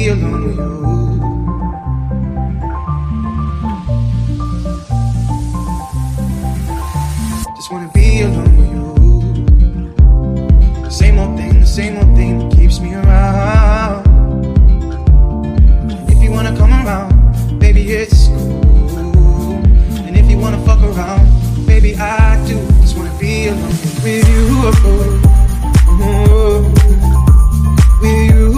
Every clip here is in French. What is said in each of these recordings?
be alone with you. Just wanna be alone with you. The same old thing that keeps me around. If you wanna come around, baby, it's cool. And if you wanna fuck around, baby, I do. Just wanna be alone with you. With you.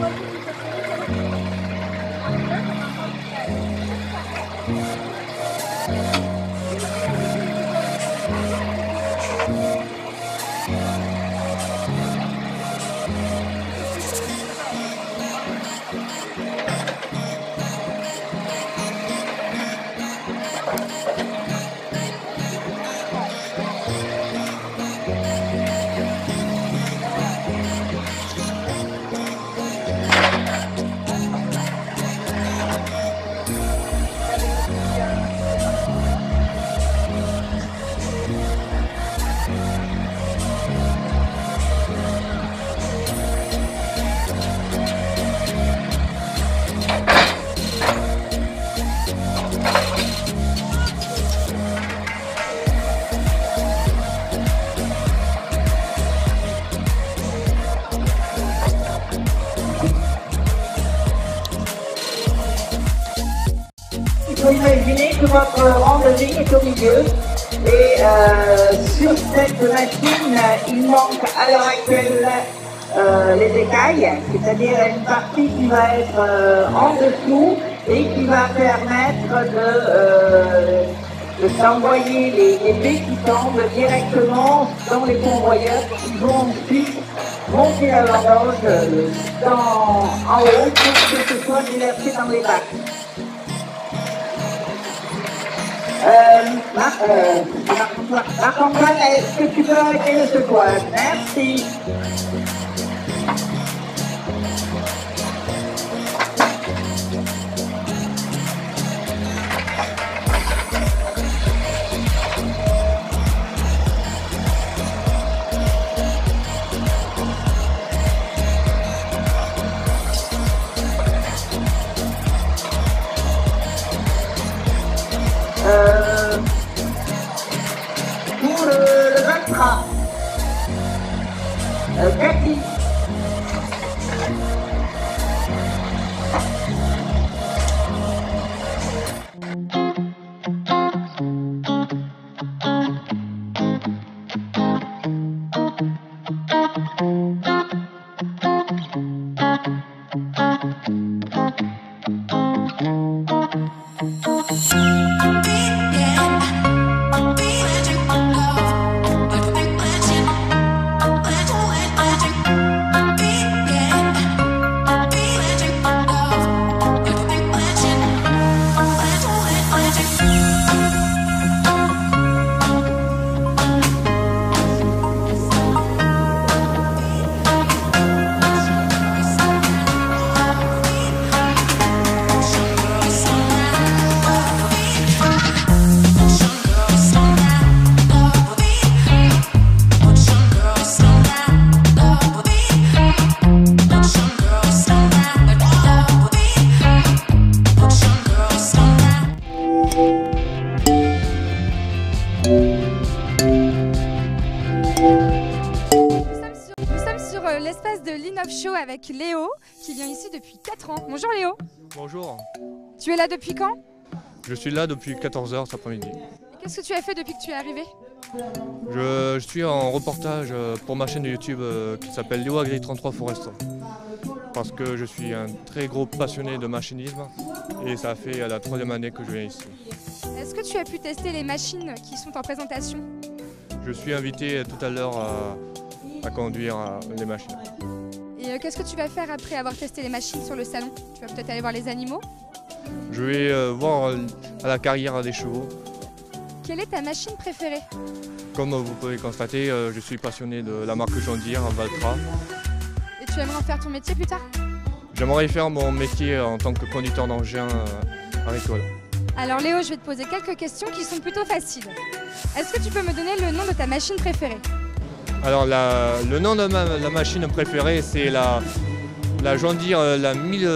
Il faut imaginer que votre rang de ligne est au milieu et sur cette machine, il manque à l'heure actuelle les écailles, c'est-à-dire une partie qui va être en dessous et qui va permettre de s'envoyer les baies qui tombent directement dans les convoyeurs qui vont ensuite monter la l'horloge en haut pour que ce soit déversé dans les bacs. Marc-Antoine, est-ce que tu peux arrêter le secouage? Merci. Pour le Valtra, Cathy. L'espace de l'Innov Show avec Léo qui vient ici depuis 4 ans. Bonjour Léo. Bonjour. Tu es là depuis quand? Je suis là depuis 14 h cet après-midi. Qu'est-ce que tu as fait depuis que tu es arrivé? Je suis en reportage pour ma chaîne de YouTube qui s'appelle Léo Agri 33 Forest. Parce que je suis un très gros passionné de machinisme et ça fait la 3e année que je viens ici. Est-ce que tu as pu tester les machines qui sont en présentation? Je suis invité tout à l'heure à conduire les machines. Et qu'est-ce que tu vas faire après avoir testé les machines sur le salon? Tu vas peut-être aller voir les animaux? Je vais voir à la carrière des chevaux. Quelle est ta machine préférée? Comme vous pouvez constater, je suis passionné de la marque John Deere, Valtra. Et tu aimerais en faire ton métier plus tard? J'aimerais faire mon métier en tant que conducteur d'engin agricole. Alors Léo, je vais te poser quelques questions qui sont plutôt faciles. Est-ce que tu peux me donner le nom de ta machine préférée? Alors le nom de la machine préférée, c'est la John Deere, la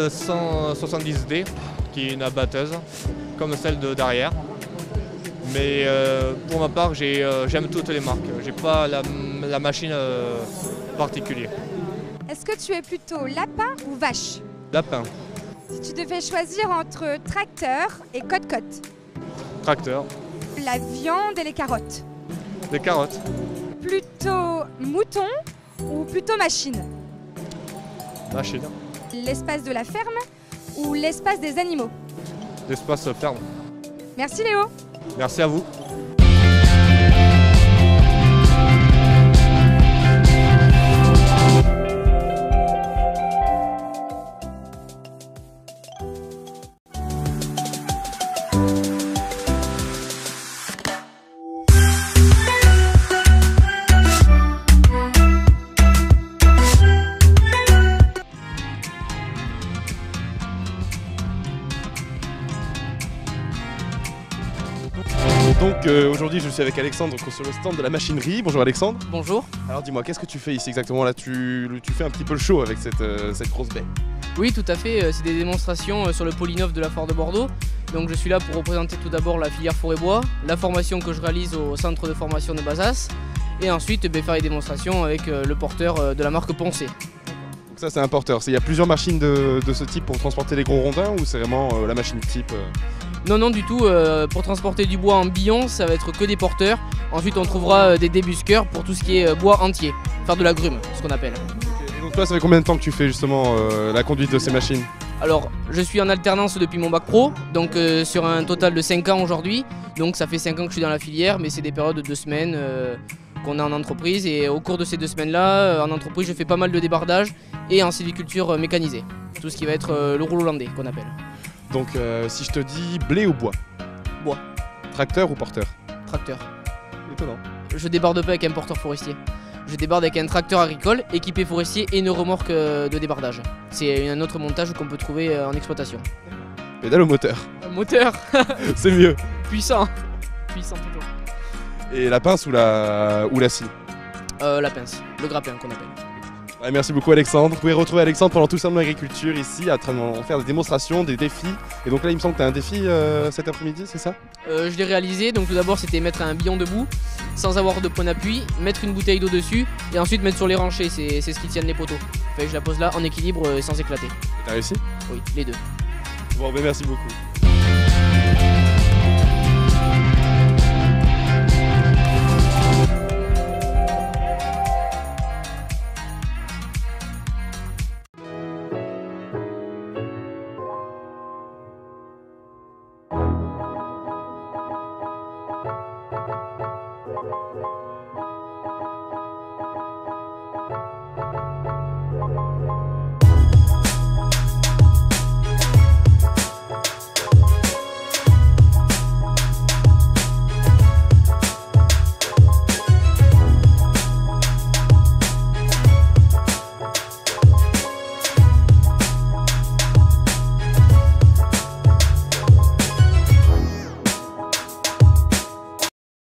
1170D, qui est une abatteuse, comme celle derrière. Mais pour ma part, j'aime toutes les marques. J'ai pas la machine particulière. Est-ce que tu es plutôt lapin ou vache? Lapin. Si tu devais choisir entre tracteur et côte-côte? Tracteur. La viande et les carottes? Des carottes. Plutôt mouton ou plutôt machine? Machine. L'espace de la ferme ou l'espace des animaux? L'espace ferme. Merci Léo. Merci à vous. Donc aujourd'hui je suis avec Alexandre sur le stand de la machinerie. Bonjour Alexandre. Bonjour. Alors dis-moi, qu'est-ce que tu fais ici exactement là? Tu fais un petit peu le show avec cette grosse baie. Oui, tout à fait, c'est des démonstrations sur le Polynov de la Foire de Bordeaux. Donc je suis là pour représenter tout d'abord la filière forêt-bois, la formation que je réalise au centre de formation de Bazas, et ensuite faire les démonstrations avec le porteur de la marque Poncé. Donc ça c'est un porteur, il y a plusieurs machines de ce type pour transporter les gros rondins ou c'est vraiment la machine type Non, non, du tout, pour transporter du bois en billon, ça va être que des porteurs. Ensuite on trouvera des débusqueurs pour tout ce qui est bois entier, faire de la grume, ce qu'on appelle. Et donc toi ça fait combien de temps que tu fais justement la conduite de ces machines? Alors, je suis en alternance depuis mon bac pro, donc sur un total de 5 ans aujourd'hui. Donc ça fait 5 ans que je suis dans la filière, mais c'est des périodes de 2 semaines qu'on a en entreprise. Et au cours de ces 2 semaines-là, en entreprise, je fais pas mal de débardage et en sylviculture mécanisée. Tout ce qui va être le rouleau hollandais qu'on appelle. Donc si je te dis blé ou bois? Bois. Tracteur ou porteur? Tracteur. Étonnant. Je débarde pas avec un porteur forestier. Je débarde avec un tracteur agricole équipé forestier et une remorque de débardage. C'est un autre montage qu'on peut trouver en exploitation. Pédale au moteur? Moteur. C'est mieux. Puissant. Puissant toujours. Et la pince ou la scie? La pince, le grappin qu'on appelle. Ouais, merci beaucoup Alexandre. Vous pouvez retrouver Alexandre pendant tout le salon de l'agriculture ici, en train de faire des démonstrations, des défis. Et donc là il me semble que tu as un défi cet après-midi, c'est ça? Je l'ai réalisé, donc tout d'abord c'était mettre un billon debout, sans avoir de point d'appui, mettre une bouteille d'eau dessus, et ensuite mettre sur les ranchers, c'est ce qui tienne les poteaux. Fait que je la pose là en équilibre sans éclater. T'as réussi? Oui, les deux. Bon ben merci beaucoup.